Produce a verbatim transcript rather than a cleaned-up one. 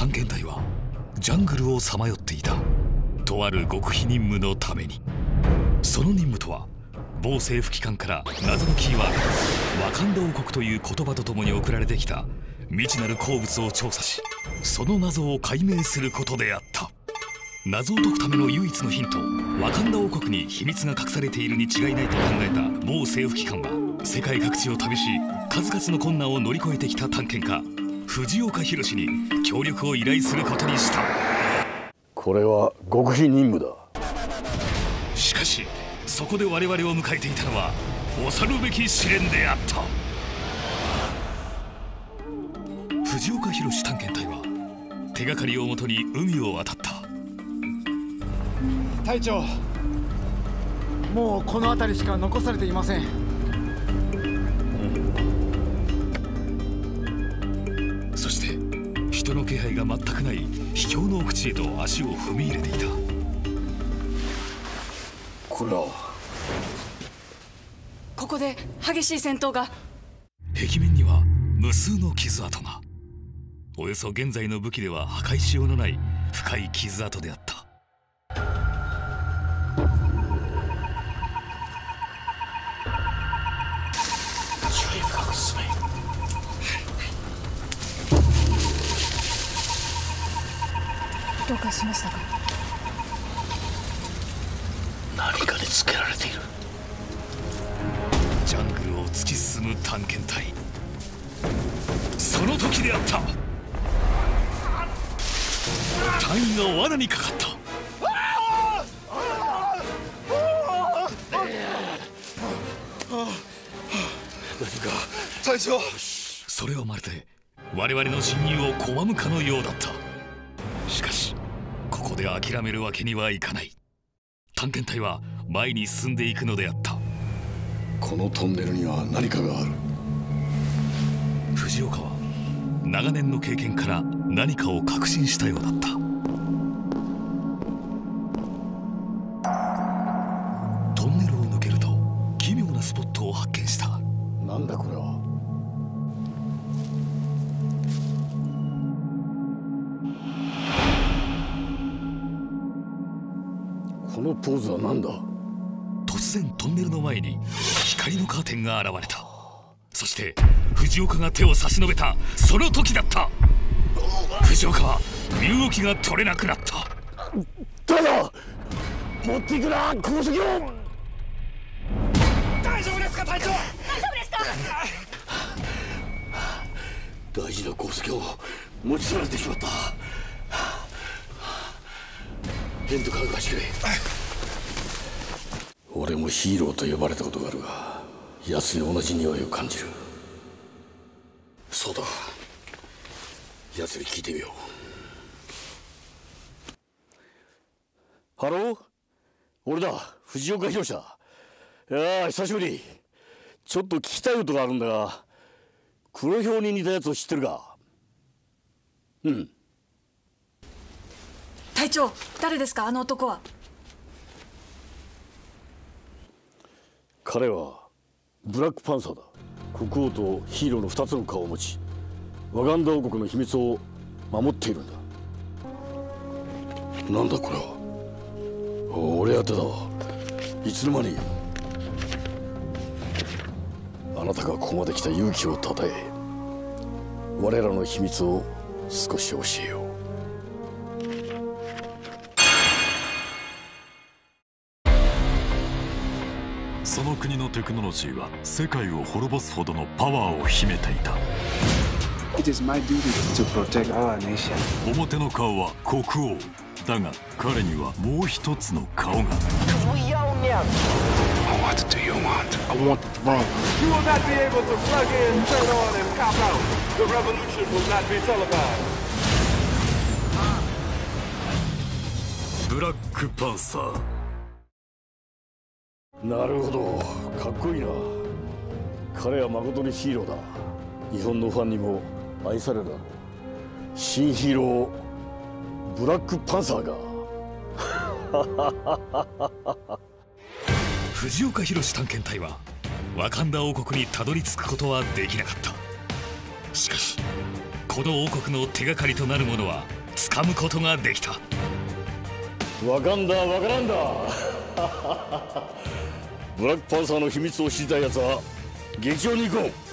探検隊はジャングルをさまよっていた。とある極秘任務のために。その任務とは某政府機関から謎のキーワード「ワカンダ王国」という言葉とともに送られてきた未知なる鉱物を調査し、その謎を解明することであった。謎を解くための唯一のヒント、ワカンダ王国に秘密が隠されているに違いないと考えた某政府機関は、世界各地を旅し数々の困難を乗り越えてきた探検家藤岡弘に協力を依頼することにした。 これは極秘任務だ。 しかしそこで我々を迎えていたのは恐るべき試練であった。藤岡弘探検隊は手がかりをもとに海を渡った。 隊長、もうこの辺りしか残されていません。 そして人の気配が全くない秘境の奥地へと足を踏み入れていた。 これはここで激しい戦闘が。 壁面には無数の傷跡が。およそ現在の武器では破壊しようのない深い傷跡であった。 どうかしましたか？ 何かにつけられている。 ジャングルを突き進む探検隊。その時であった。隊員が罠にかかった。 何か隊長。 それはまるで我々の侵入を拒むかのようだった。しかしここで諦めるわけにはいかない。探検隊は前に進んでいくのであった。 このトンネルには何かがある。 藤岡は長年の経験から何かを確信したようだった。トンネルを抜けると奇妙なスポットを発見した。 なんだこれは。このポーズは何だ。 突然トンネルの前に光のカーテンが現れた。そして藤岡が手を差し伸べたその時だった。藤岡は身動きが取れなくなった。 誰だ。持っていくな鉱石を。 大丈夫ですか隊長。大丈夫ですか。 大事な鉱石を持ち去られてしまった。ヘンドカーがしてくれ。俺もヒーローと呼ばれたことがあるが、奴に同じ匂いを感じる。そうだ、奴に聞いてみよう。ハロー、俺だ、藤岡弘だ。いやあ、久しぶり。ちょっと聞きたいことがあるんだが、黒豹に似たやつを知ってるか。うん。 隊長、誰ですかあの男は。 彼はブラックパンサーだ。国王とヒーローのふたつの顔を持ち、ワガンダ王国の秘密を守っているんだ。なんだこれは。俺宛てだ。いつの間に。あなたがここまで来た勇気をたたえ、我らの秘密を少し教えよう。 その国のテクノロジーは世界を滅ぼすほどのパワーを秘めていた。表の顔は国王だが、彼にはもう一つの顔が。ブラックパンサー。 なるほど、かっこいいな。彼は誠にヒーローだ。日本のファンにも愛されるだろう。新ヒーローブラックパンサーが。 藤岡弘探検隊はワカンダ王国にたどり着くことはできなかった。しかしこの王国の手がかりとなるものは掴むことができた。 わかんだわからんだブラックパンサーの秘密を知りたいやつは劇場に行こう。